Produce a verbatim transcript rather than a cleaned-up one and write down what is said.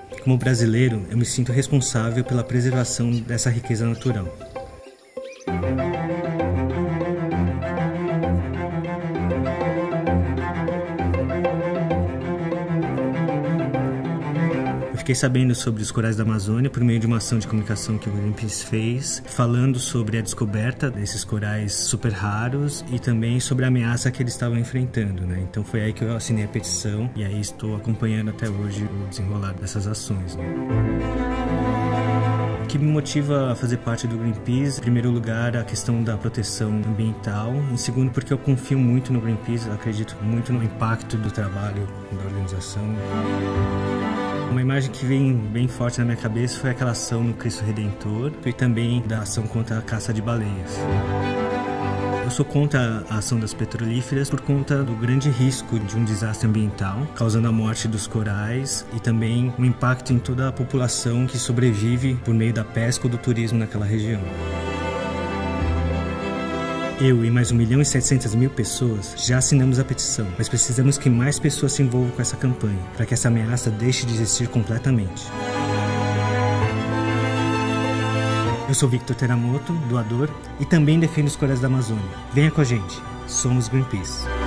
Como brasileiro, eu me sinto responsável pela preservação dessa riqueza natural. Fiquei sabendo sobre os corais da Amazônia por meio de uma ação de comunicação que o Greenpeace fez, falando sobre a descoberta desses corais super raros e também sobre a ameaça que eles estavam enfrentando, né? Então foi aí que eu assinei a petição e aí estou acompanhando até hoje o desenrolar dessas ações, né? O que me motiva a fazer parte do Greenpeace, em primeiro lugar, a questão da proteção ambiental, em segundo, porque eu confio muito no Greenpeace, acredito muito no impacto do trabalho da organização. Uma imagem que vem bem forte na minha cabeça foi aquela ação no Cristo Redentor e também da ação contra a caça de baleias. Eu sou contra a ação das petrolíferas por conta do grande risco de um desastre ambiental, causando a morte dos corais e também um impacto em toda a população que sobrevive por meio da pesca ou do turismo naquela região. Eu e mais um milhão e setecentas mil pessoas já assinamos a petição, mas precisamos que mais pessoas se envolvam com essa campanha, para que essa ameaça deixe de existir completamente. Eu sou Victor Teramoto, doador, e também defendo os corais da Amazônia. Venha com a gente, somos Greenpeace.